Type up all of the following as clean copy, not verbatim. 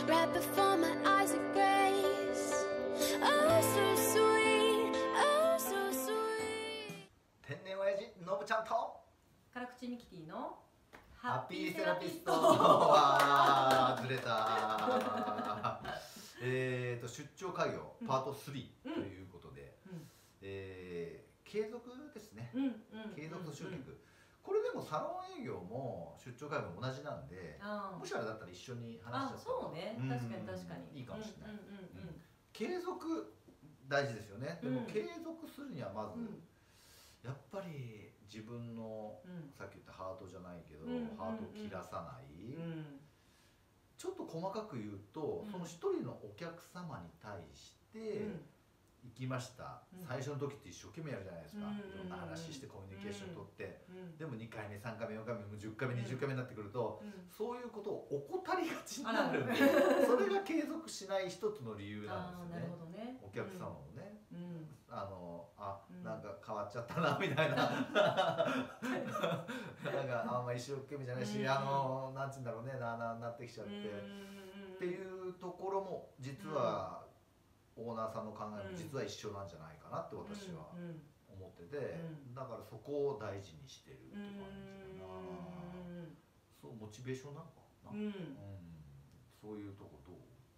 right before my eyes are grace. Oh, so sweet, oh, so sweet. 天然親父のぶちゃんと辛口ミキティのハッピーセラピストわーずれた出張開業パート3ということで、継続ですね、継続集客、これでもサロン営業も出張開業も同じなんで、もしあれだったら一緒に話しちゃったらそうね、確かに確かにいいかもしれない。継続大事ですよね。でも継続するにはまずやっぱり自分のさっき言ったハートじゃないけどハートを切らさない、ちょっと細かく言うとその一人のお客様に対して行きました、最初の時って一生懸命やるじゃないですか、いろんな話してコミュニケーション取って、でも2回目3回目4回目10回目20回目になってくると、そういうことを怠りがちになるんで、それが継続しない一つの理由なんですよね。お客様もね、なんか変わっちゃったなみたいななんかあんま一生懸命じゃないし、なんつうんだろうね、なってきちゃってっていうところも実はオーナーさんの考えも実は一緒なんじゃないかなって私は思ってて、だからそこを大事にしてるって感じかな。そうモチベーションなのかな、そういうとこどう？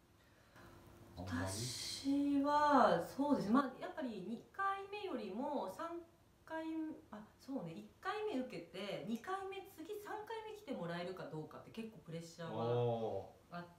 私はそうですね、やっぱり2回目よりも3回そうね、1回目受けて2回目次3回目来てもらえるかどうかって結構プレッシャーはあって、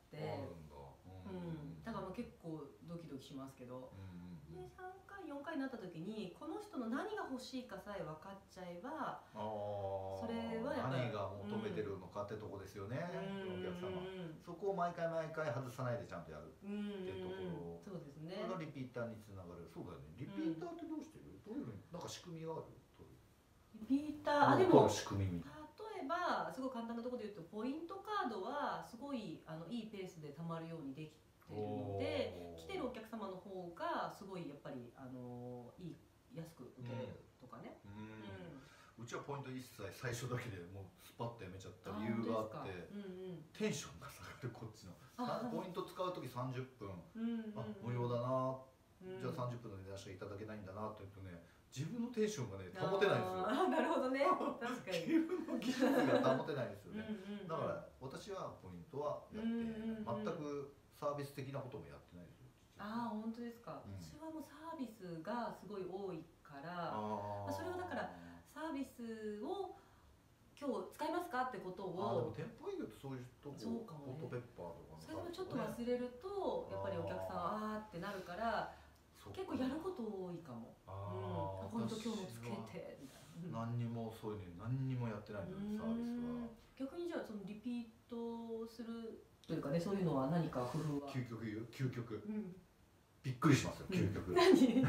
だから結構ドキドキしますけど、で3回4回になった時にこの人の何が欲しいかさえ分かっちゃえば、それはやっぱり何が求めてるのかってとこですよね、お客様。そこを毎回外さないでちゃんとやるっていうところ、 そうですね、 それがリピーターにつながる。そうだよね、リピーターってどうしてる？どういうふうになんか仕組みがある？ リピーターでも仕組み例えばすごい簡単なところで言うとポイントカードはすごいいいペースで貯まるようにできてるので、来てるお客様の方がすごいやっぱり安く受けれるとかね。 うちはポイント一切最初だけでもうスパッとやめちゃった理由があって、テンションが下がる。こっちのポイント使う時30分無料だな、じゃあ30分の値段しかいただけないんだなというとね、自分のテンションがね保てないんですよ。 なるほどね、確かに自分の技術が保てないんですよね。だから私はポイントはやって全くサービス的なこともやってないですよ。 本当ですか。私はもうサービスがすごい多いから、それをだからサービスを今日使いますかってことを、 でも店舗営業ってそういうとこ、 そうかもね、 ホットペッパーとかそれでもちょっと忘れるとやっぱりお客さんってなるから、結構やること多いかも。ポイント今日もつけてみたいな。 何にもそういうの何にもやってないんだよ、サービスは。 逆にじゃあそのリピートするというかね、そういうのは何か工夫は？ 究極言う？究極、びっくりしますよ、究極。 何？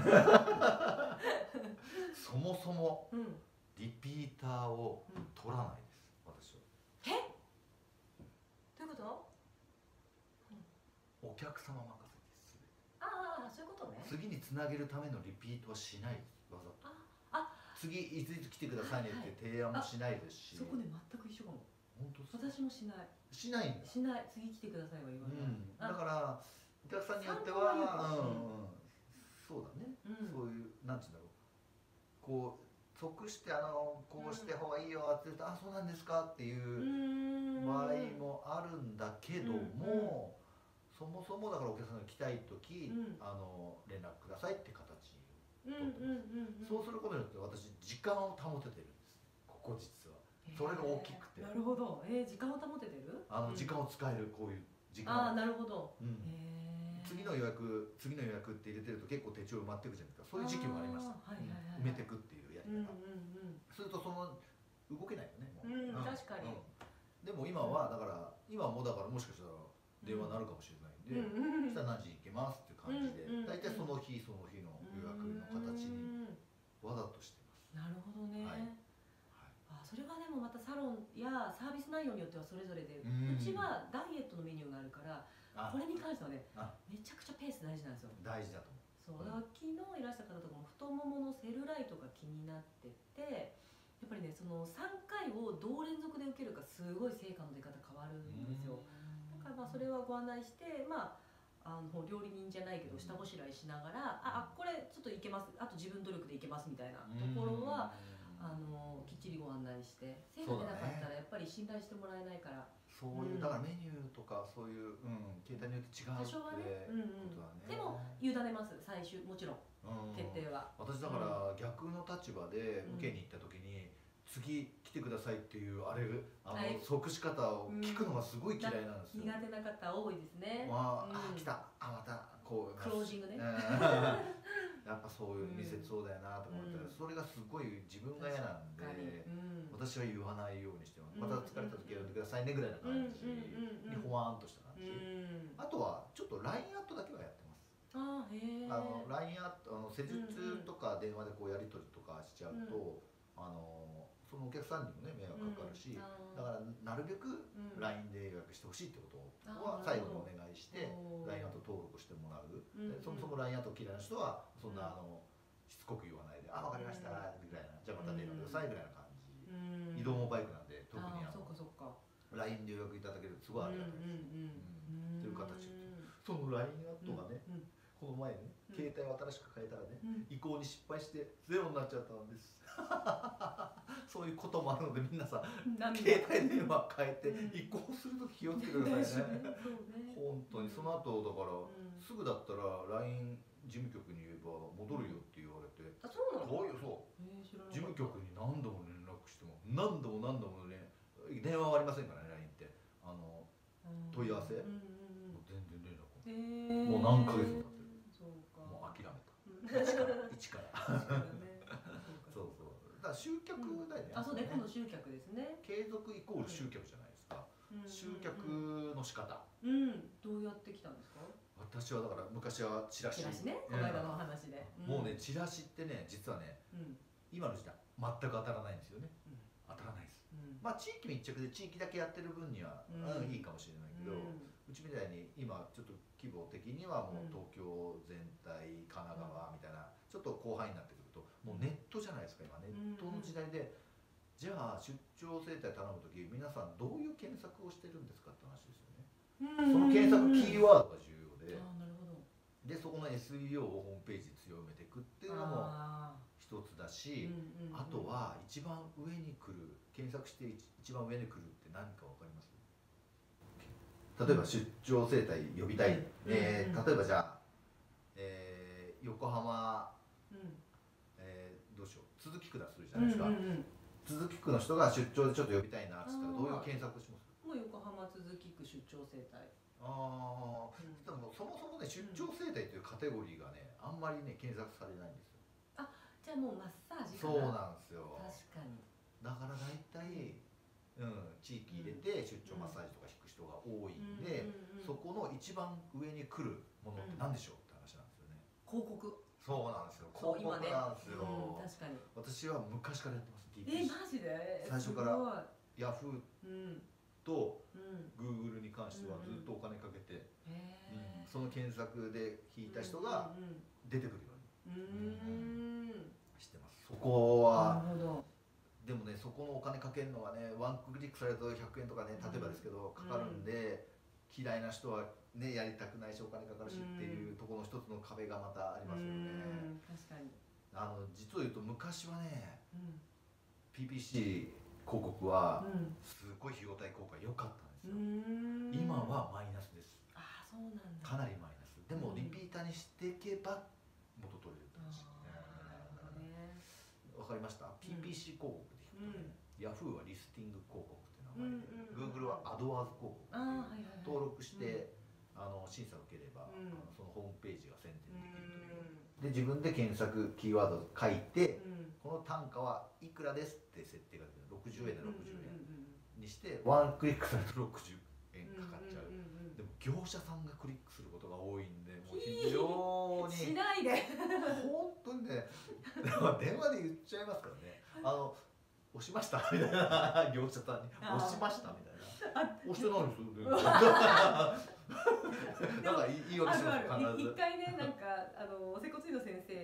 そもそもリピーターを取らないです、私は。 どういうこと？ お客様任せです。 そういうことね。 次につなげるためのリピートはしないです、わざと。次いついつ来てくださいねって提案もしないですし。 そこね、全く一緒かも。 本当ですか？ 私もしない。 しないんだ。 しない。次来てくださいは言わない。 だからお客さんによってはそうだね、そういうなんていうんだろう、こう即してこうして方がいいよって言うと「あ、そうなんですか」っていう場合もあるんだけども、そもそもだからお客さんが来たい時連絡くださいって形を取ってます。そうすることによって私時間を保ててるんです、ここ実は。それが大きくて。 なるほど。時間を保ててる？ 時間を使える、こういう時間。 なるほど。 次の予約って入れてると結構手帳埋まっていくじゃないですか。そういう時期もありました。埋めていくっていうやり方。すると動けないよね。 確かに。 でも今はだからもしかしたら電話になるかもしれないんで、そしたら何時に行けますっていう感じで、大体その日の予約の形にわざとしてます。 なるほどね。それはでもまたサロンやサービス内容によってはそれぞれで、うちはダイエットのメニューがあるから、これに関してはね、めちゃくちゃペース大事なんですよ。 大事だと思う。 そうだから、昨日いらした方とかも太もものセルライトが気になってて、やっぱりね、その3回をどう連続で受けるかすごい成果の出方変わるんですよ。だからそれはご案内して、料理人じゃないけど下ごしらえしながら、これちょっといけます、あと自分努力でいけますみたいなところはきっちりご案内して、手が出なかったらやっぱり信頼してもらえないから、 そういうだからメニューとかそういう、携帯によって違うってことだね。 でも委ねます、最終もちろん決定は。 私だから逆の立場で受けに行った時に、次来てくださいっていう即し方を聞くのがすごい嫌いなんですよ。 苦手な方多いですね。 来た、またこうクロージングね。 やっぱそういう見せそうだよなと思ったら、それがすごい自分が嫌なんで、私は言わないようにしてます。また疲れた時呼んでくださいねぐらいな感じにほわーんとした感じ。あとはちょっと LINE アットだけはやってます。LINE アット施術とか電話でこうやり取りとかしちゃうと、そのお客さんにもね迷惑かかるし、だからなるべく LINE で予約してほしいってことは最後にお願いして LINE アット登録してもらう。そもそも LINE アット嫌いな人はそんなしつこく言わないで「分かりました」ぐらいな「じゃあまた電話ください」ぐらいな感じ。移動もバイクなんで特にLINE で予約いただけるとすごいありがたいですという形で、その LINE アットがね、この前ね携帯を新しく変えたらね、移行に失敗してゼロになっちゃったんです。そういうこともあるので、皆さん携帯電話変えて移行するとき気をつけてくださいね。本当にその後だからすぐだったら LINE 事務局に言えば戻るよって言われて、事務局に何度も連絡しても何度もね、電話はありませんからね LINE って、問い合わせ全然連絡もう何ヶ月も経ってる。もう諦めた、一からそうだから集客だよね。 そうね、今度集客ですね。 継続イコール集客じゃないですか。集客の仕方どうやってきたんですか？ 私はだから昔はチラシね、この間のお話でもうね、チラシってね、実はね今の時代全く当たらないんですよね。当たらないです。地域密着で地域だけやってる分にはいいかもしれないけど、うちみたいに今ちょっと規模的にはもう東京全体、神奈川みたいなちょっと広範囲になってくると、もうネットじゃないですか。今ネットの時代で、じゃあ出張整体頼む時皆さんどういう検索をしてるんですかって話ですよね。その検索キーワードが重要で、そこの SEO をホームページ強めていくっていうのも一つだし、あとは一番上に来る、検索して一番上に来るって何か分かります？例えば出張整体呼びたい、例えばじゃあ、横浜、どうしよう、都筑区だするじゃないですか。都筑区の人が出張でちょっと呼びたいなって言ったらどういう検索します？ もう横浜都筑区出張整体。 でもそもそもね、出張整体というカテゴリーがね、あんまりね検索されないんですよ。 じゃあもうマッサージかな。そうなんですよ。 確かに。 だから大体、地域入れて出張マッサージとか引く人が多いんで、そこの一番上に来るものって何でしょうって話なんですよね。 広告。 そうなんですよ。広告なんですよ。 確かに。 私は昔からやってます。 マジで？ 最初からヤフーと Google に関してはずっとお金かけて、その検索で引いた人が出てくるようにしてます。そこはでもね、そこのお金かけるのはね、ワンクリックされると100円とかね、例えばですけどかかるんで、嫌いな人はねやりたくないしお金かかるしっていうところの一つの壁がまたありますよね。 確かに。 実を言うと昔はね、PPC 広告はすごい費用対効果良かったんですよ。今はマイナスです。 そうなんだ。 かなりマイナス。でもリピーターにしていけば元取れるって話。わかりました。PPC 広告でいくとね、Yahoo はリスティング広告って名前で、Google は AdWords 広告っていう登録して審査を受ければそのホームページが宣伝できるという。で自分で検索キーワードを書いて、この単価はいくらですって設定ができる。60円で60円にしてワンクリックすると60円かかっちゃう。でも業者さんがクリックすることが多いんで、もう非常にしないで本当にね、電話で言っちゃいますからね。押しましたみたいな、業者さんに押しましたみたいな。押してないですよ。なんか言い訳します。 一回ね、なんか接骨院の先生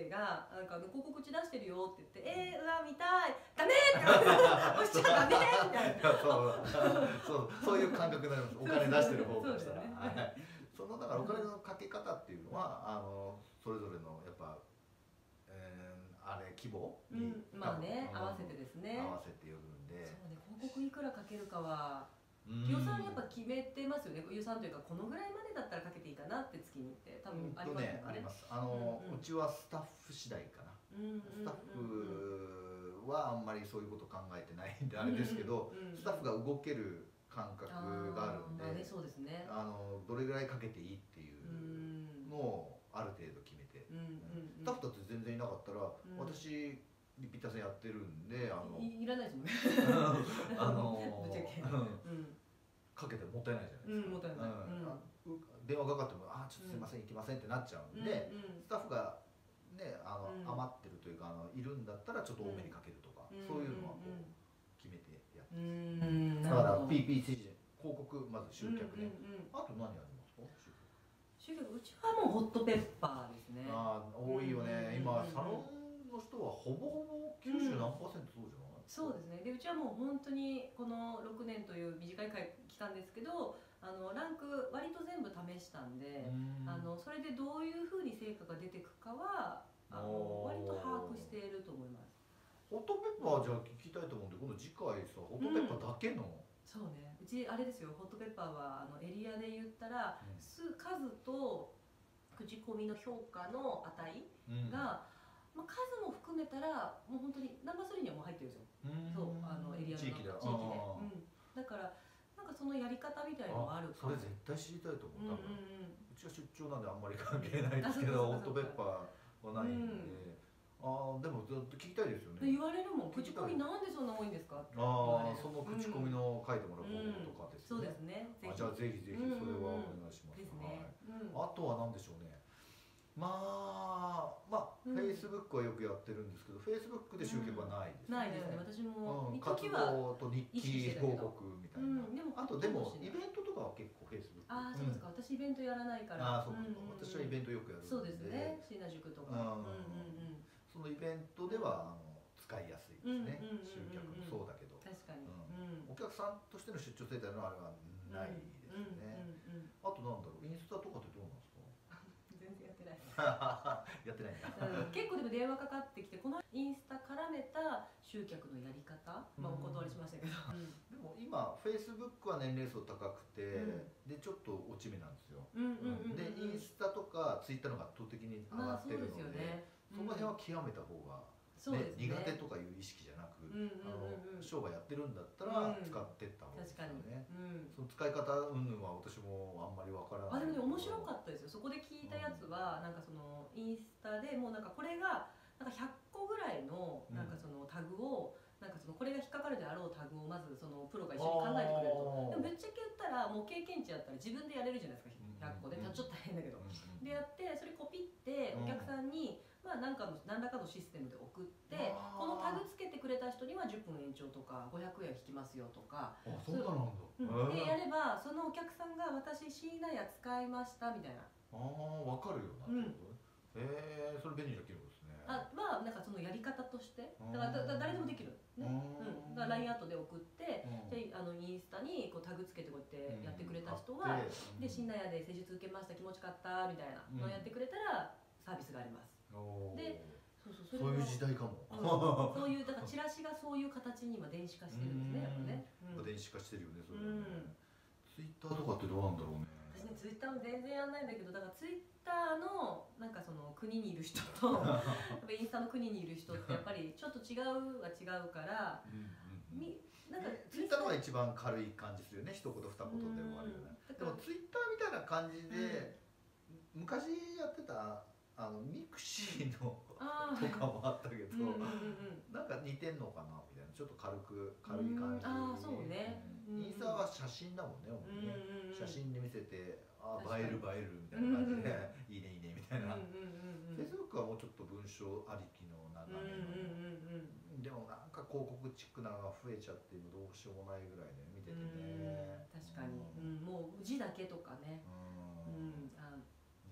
がなんか広告打ち出してるよって言ってうわ見たいダメって押しちゃダメみたいなそういう感覚になります。お金出してる方からしたら。 そうだよねはい。だからお金のかけ方っていうのはそれぞれのやっぱあれ規模にまあね合わせてですね。 合わせてよるんで。 そうね、広告いくらかけるかは予算やっぱ決めてますよね。予算というかこのぐらいまでだったらかけていいかなって月にって多分ありますよね。 あります。うちはスタッフ次第かな。スタッフはあんまりそういうこと考えてないんであれですけど、スタッフが動ける感覚があるんで、 そうですね。 どれぐらいかけていいっていうのをある程度決めて、スタッフだって全然いなかったら、私リピーターさんやってるんでいらないですもんね。ぶっちゃけかけてもったいないじゃないですか。 もったいない。 電話かかってもちょっとすいません行きませんってなっちゃうんで、スタッフがね余ってるというかいるんだったらちょっと多めにかけるとか、そういうのはこう決めてやってます。だから PPC 広告まず集客ね。あと何ありますか？ 集客うちはもうホットペッパーですね。 多いよね。今サロンの人はほぼほぼ90何%そうじゃない？ そうですね。でうちはもう本当にこの6年という短い期間ですけどランク割と全部試したんでそれでどういうふうに成果が出てくかは割と把握していると思います。 ホットペッパーじゃあ聞きたいと思うんで、今度次回さホットペッパーだけの、 そうね、うちあれですよ、ホットペッパーはエリアで言ったら、数と口コミの評価の値が、まあ、数も含めたらもう本当にナンバー3にはもう入ってるんですよ。そうエリアの地域で。 だからなんかそのやり方みたいのがあるかそれ絶対知りたいと思う。うちは出張なんであんまり関係ないですけど、ホットペッパーはないんで。でもずっと聞きたいですよね。 言われるもん、口コミなんでそんな多いんですかって。 その口コミの書いてもらう方とかですね。 そうですね。 じゃあぜひぜひそれはお願いします。あとは何でしょうね。Facebook はよくやってるんですけど、Facebook で集客はないですね。 ないですね。私も活動と日記報告みたいな。あとでもイベントとかは結構 Facebook。 そうですか。私イベントやらないから。 私はイベントよくやるんで。 そうですね。椎名塾とか。 そのイベントでは使いやすいですね。集客もそうだけど。 確かに。 お客さんとしての出張生態のあれはないですね。あとなんだろう、インスタとかってどうなんですか？ 全然やってない。 やってないんだ。 結構でも電話かかってきて、このインスタ絡めた集客のやり方、お断りしましたけど。 でも今 Facebook は年齢層高くて、でちょっと落ち目なんですよ。でインスタとかツイッターのが圧倒的に上がってるので、その辺は極めた方が苦手とかいう意識じゃなく、商売やってるんだったら使ってった方がいいですよね。その使い方云々は私もあんまりわからない。 でもね、面白かったですよ。そこで聞いたやつはなんかそのインスタでもうなんかこれがなんか100個ぐらいのなんかそのタグをなんかそのこれが引っかかるであろうタグをまずそのプロが一緒に考えてくれると。でもぶっちゃけ言ったらもう経験値やったら自分でやれるじゃないですか。100個でちょっと大変だけど。でやってそれコピってお客さんに何らかのシステムで送ってこのタグつけてくれた人には10分延長とか500円引きますよとかそうなんだ。 でやればそのお客さんが私椎名屋使いましたみたいなわかるよな。それ便利な機能ですね。 なんかそのやり方としてだから誰でもできるね。だから LINE アートで送ってインスタにこうタグつけてこうやってやってくれた人はで椎名屋で施術受けました気持ちかったみたいなのをやってくれたらサービスがあります。でそういう時代かも。 そういうだからチラシがそういう形に今電子化してるんですね。やっぱね。 電子化してるよねそれはね。ツイッターとかってどうなんだろうね。 私ねツイッターも全然やんないんだけど、だからツイッターのなんかその国にいる人とやっぱインスタの国にいる人ってやっぱりちょっと違うは違うからなんかツイッターの方が一番軽い感じするよね。一言二言で終わるよね。でもツイッターみたいな感じで昔やってたミクシーのとかもあったけど、なんか似てんのかなみたいな、ちょっと軽い感じ。 そうね。 インスタは写真だもんね。写真で見せて映えるみたいな感じでいいねいいねみたいな。Facebook はもうちょっと文章ありきの斜めの、でもなんか広告チックなのが増えちゃってどうしようもないぐらいで見ててね。 確かにもう字だけとかね。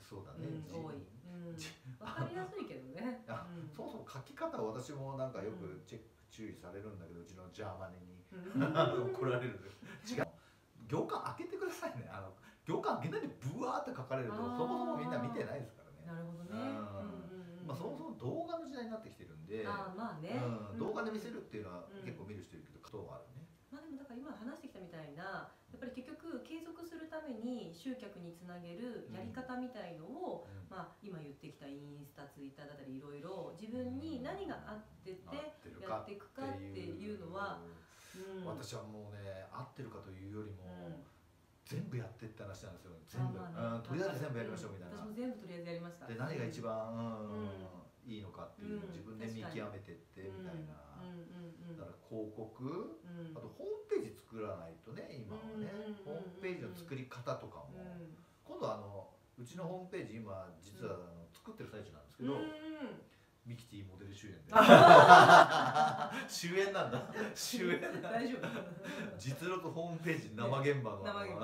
そうだね、 多い。わかりやすいけどね。 そもそも書き方は私もなんかよく注意されるんだけど、うちのジャーマネに怒られる。違う、行間開けてくださいね。行間開けないでブワーって書かれるとそもそもみんな見てないですからね。 なるほどね。 まあそもそも動画の時代になってきてるんで、 まあね、 動画で見せるっていうのは結構見る人いるけど、ことはあるね。 まあでもだから今話してきたみたいな、やっぱり結局継続するために集客につなげるやり方みたいのを、まあ今言ってきたインスタ、ツイッターだったりいろいろ自分に何が合っててやっていくかっていうのは、 私はもうね、合ってるかというよりも全部やってって話なんですよ。全部、とりあえず全部やりましょうみたいな。 私も全部とりあえずやりました。 で、何が一番いいのかっていうのを自分で見極めてってみたいな。だから広告、あとホームページ作らないとね、今はね、ホームページの作り方とかも、今度うちのホームページ今実は作ってる最中なんですけど、ミキティモデル主演で主演なんだ、主演大丈夫実録ホームページ生現場の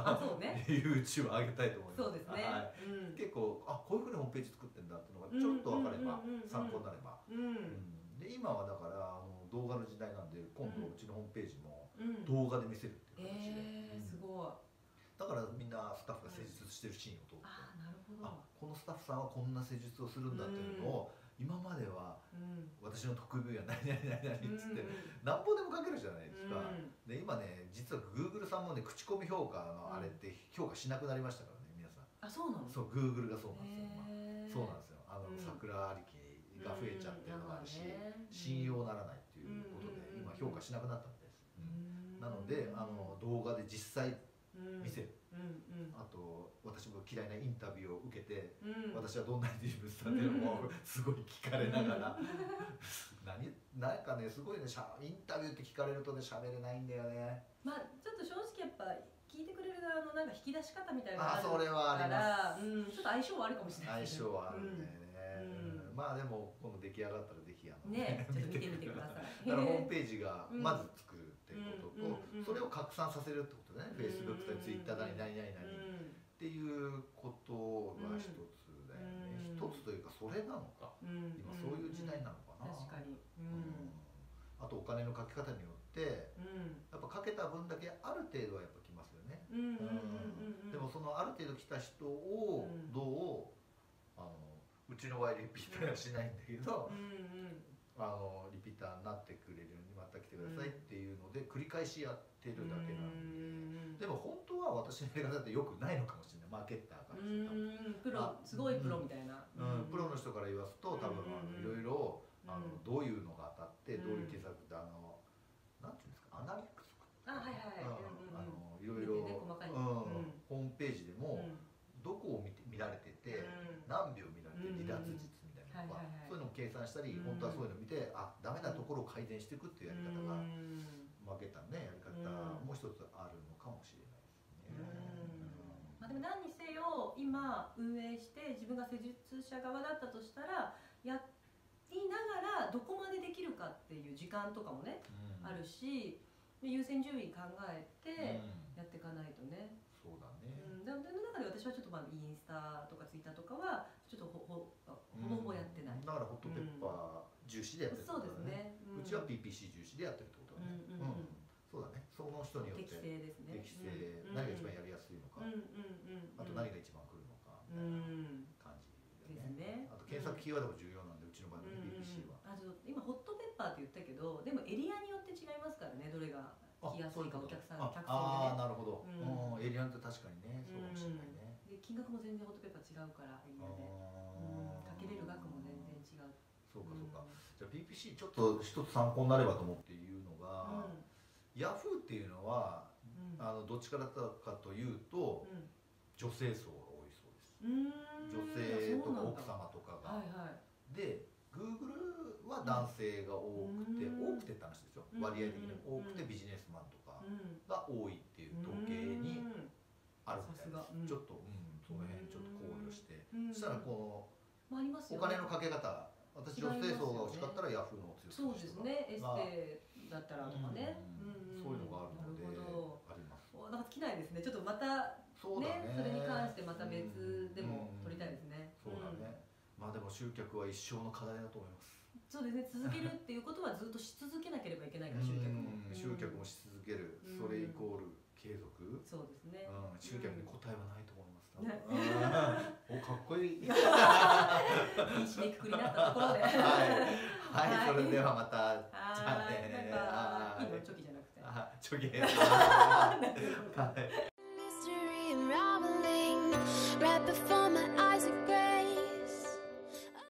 YouTube 上げたいと思います。 そうですね、 結構こういうふうにホームページ作ってんだっていうのがちょっと分かれば参考になれば、で今はだから動画の時代なんで、今度うちのホームページも動画で見せるっていう形で、 すごい。 だからみんなスタッフが施術してるシーンを撮って、 なるほど、 このスタッフさんはこんな施術をするんだっていうのを、今までは私の得意分野何々何々っつって何本でも書けるじゃないですか。で今ね、実は Google さんもね、口コミ評価のあれって評価しなくなりましたからね、皆さん。 そうなの？ そう、Google がそうなんですよ。そうなんですよ。桜ありきが増えちゃってるのがあるし、信用ならないっていうことで今評価しなくなったみたいです。なので動画で実際見せる。あと私も嫌いなインタビューを受けて、私はどんな人物だっていうのもすごい聞かれながらなんかね、すごいね、インタビューって聞かれるとね、喋れないんだよね。 まあちょっと正直やっぱ聞いてくれる側のなんか引き出し方みたいなのがあるそれはあります。 ちょっと相性はあるかもしれないですね。 相性はあるんだよね。まあでも今度出来上がったらぜひね、ちょっと見てみてください。 だからホームページがまず作るっていうことと、それを拡散させるってことね。Facebook と Twitter なり何々なりっていうことが一つだよね。一つというかそれなのか。今そういう時代なのかな。 確かに。 あとお金のかけ方によってやっぱかけた分だけある程度はやっぱきますよね。でもそのある程度来た人をどううちの場合リピーターはしないんだけど、リピーターになってくれるようにまた来てくださいっていうので繰り返しやってるだけなんで、でも本当は私のやり方ってよくないのかもしれない。マーケッターからプロ、すごいプロみたいな、 プロの人から言わすと多分いろいろどういうのが当たってどういう手策ってなんていうんですか、アナリクスとかいろいろホームページでもどこを見られてて何秒見られて離脱術みたいなのとか、そういうのを計算したり、本当はそういうのを見てダメなところを改善していくっていうやり方がマーケッターのねやり方もう一つあるのかもしれないですね。 でも何にせよ今運営して自分が施術者側だったとしたらやりながらどこまでできるかっていう時間とかもね、あるし優先順位考えてやっていかないとね。 そうだね。 でも中で私はちょっとインスタとかツイッターとかはちょっとほぼほぼやってない。 だからホットペッパー重視でやってるってことだね。うちは PPC 重視でやってるってことだね。そうだね。その人によって適正ですね。 適正、何が一番やりやすいのか、あと何が一番来るのかみたいな感じですね。あと検索キーワードが重要なんで、うちの場合の PPC は。 今ホットペッパーって言ったけど、でもエリアによって違いますからね、どれが来やすいかお客さんの客層でね。 なるほど。エリアって確かにね、そうかもしれないね。 で金額も全然ホットペッパー違うからエリアで、かけれる額も全然違う。 そうかそうか。じゃあ PPC ちょっと一つ参考になればと思って言うのが、ヤフーっていうのはどっちからかというと女性層が多いそうです。女性とか奥様とかが。で Google は男性が多くて、多くてって話ですよ。割合的に多くてビジネスマンとかが多いっていう統計にあるみたいです。ちょっとその辺ちょっと考慮して、そしたらこのお金のかけ方、私女性層が欲しかったらヤフーのを強くする人が、そうですね、エステだったらとかね、そういうのがあるのであります。 なんか尽きないですね。ちょっとまたね、それに関してまた別でも撮りたいですね。 集客は一生の課題だと思います。 そうですね、続けるっていうことはずっとし続けなければいけないから、集客もし続ける、それイコール継続。 そうですね、 集客に答えはないと思います。お、かっこいい。いい締めくくりになったところで、 はい、それではまた。じゃあね。 いいの、チョキじゃなくて。 チョキ。 Mystery unraveling right before my eyes are gray.